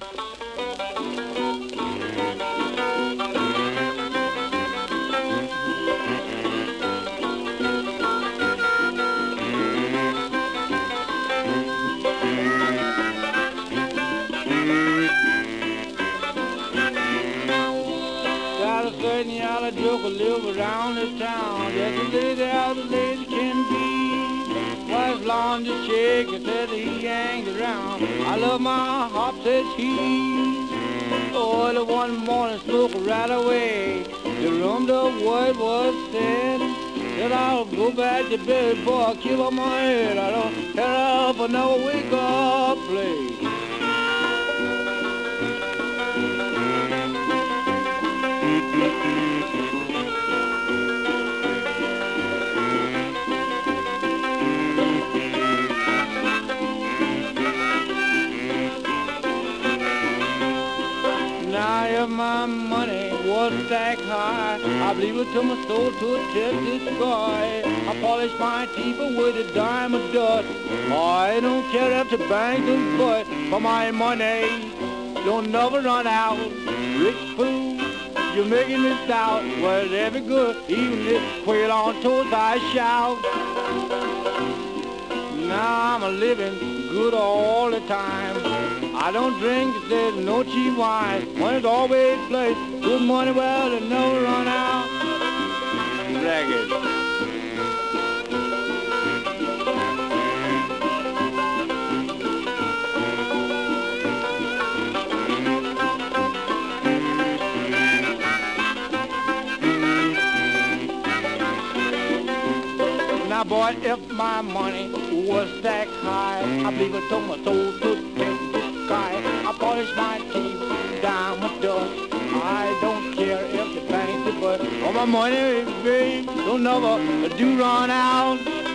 Got a certain yellow joker live around this town. Just a lady as a lady can be. Why as long as shake it says he hangs around. I love my hop, says he. Oh, the one morning smoke right away. The room the word was said that I'll go back to bed, boy, I'll keep on my head. I don't get up or never wake up late. Now if my money was stacked high, I believe it to my soul to tip the sky. I polish my teeth with a dime of dust. I don't care if the bank is but for my money don't never run out. Rich fool, you're making this out. Well, it's every good, even if quail on toes I shout. Now I'm a living good all the time. I don't drink, there's no cheap wine. Money's always place, good money, well, it never run out. Ragged. Now, boy, if my money was that high, I believe it told my soul to take the sky. I polish my teeth down with dust. I don't care if the bank's a but all my money, babe, don't never do run out.